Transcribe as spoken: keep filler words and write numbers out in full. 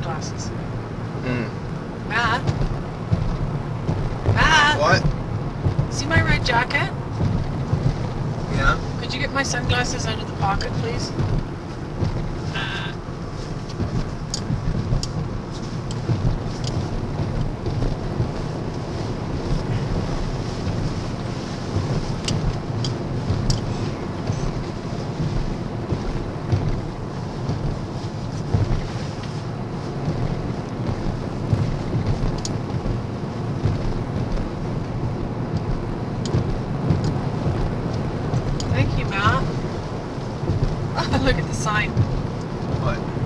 sunglasses. Mm. Matt? Matt? What? See my red jacket? Yeah? Could you get my sunglasses out of the pocket, please? Uh, Thank you, Matt. Look at the sign. What?